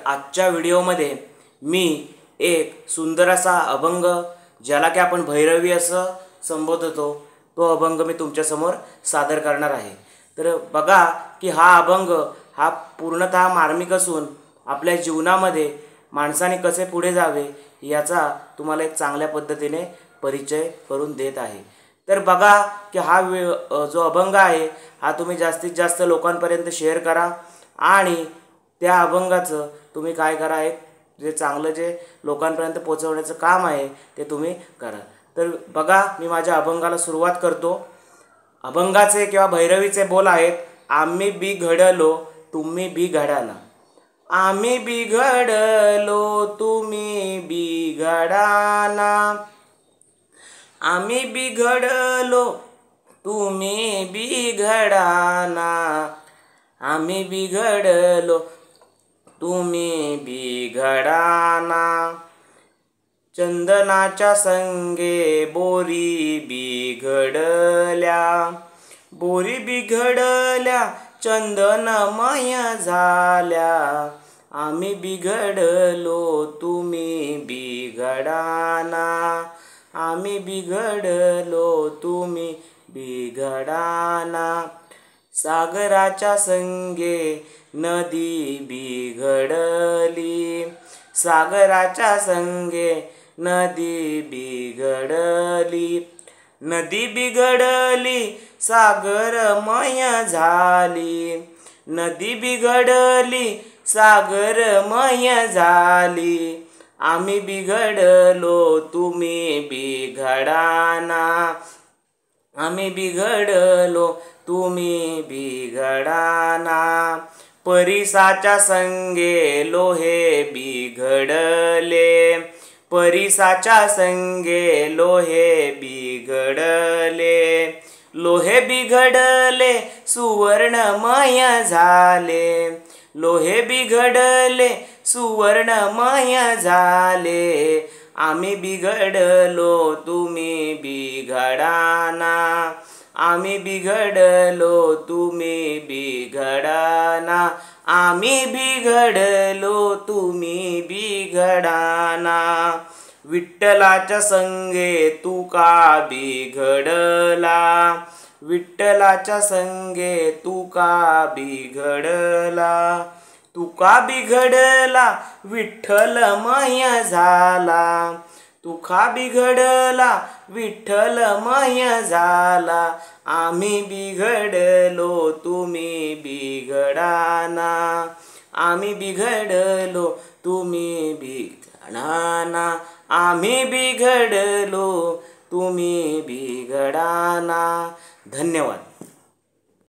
आजच्या व्हिडिओमध्ये मी एक सुंदर असा अभंग ज्याला की आपण भैरवी असं संबोधतो तो अभंग मी तुमच्यासमोर सादर करणार आहे। तर बघा की हा अभंग हा पूर्णतः मार्मिक असून आपल्या जीवनामध्ये माणसाने कसे पुढे जावे याचा तुम्हाला एक चांगल्या पद्धतीने परिचय करून देत आहे। तर बघा की हा जो अभंग आहे हा तुम्ही जास्तीत जास्त लोकांपर्यंत शेअर करा आणि त्या अभंगाचं तुम्ही काय करा एक जे चांगलं जे लोकांपर्यंत पोहोचवण्याचं काम आहे ते तुम्ही करा। तर बघा मी माझ्या अभंगाला सुरुवात करतो। अभंगाचे किंवा भैरवीचे बोल आहेत, आम्ही बिघडलो तुम्ही बिघडाना, आम्ही बिघडलो तुम्ही बिघडाना, आम्ही बिघडलो तुम्ही बिघडाना, आम्ही बिघडलो तुम्ही बिघडाना, चंदनाच्या संगे बोरी बिघडल्या, बोरी बिघडल्या चंदनमय झाल्या, आम्ही बिघडलो तुम्ही बिघडाना, आम्ही बिघडलो तुम्ही बिघडाना, सागराच्या संगे नदी बिघडली, सागराच्या संगे नदी बिघडली, नदी बिघडली सागरमय झाली, नदी बिघडली सागरमय झाली, आम्ही बिघडलो तुम्ही बिघडाना, आम्ही बिघडलो तुम्ही बिघडाना, परिसाच्या संगे लोहे बिघडले, परिसाच्या संगे लोहे बिघडले, लोहे बिघडले सुवर्णमय झाले, लोहे बिघडले सुवर्णमय झाले, आम्ही बिघडलो तुम्ही बिघडाना, आम्ही बिघडलो तुम्ही बिघडाना, आम्ही बिघडलो तुम्ही बिघडाना, विठ्ठलाच्या संगे तू का बिघडला, विठ्ठलाच्या संगे तू का बिघडला, तू का बिघडला विठ्ठलमय झाला, तू का बिघडला विठ्ठलमय झाला, आम्ही बिघडलो तुम्ही बिघडाना, आम्ही बिघडलो तुम्ही बिघडाना, आम्ही बिघडलो तुम्ही बिघडाना। धन्यवाद।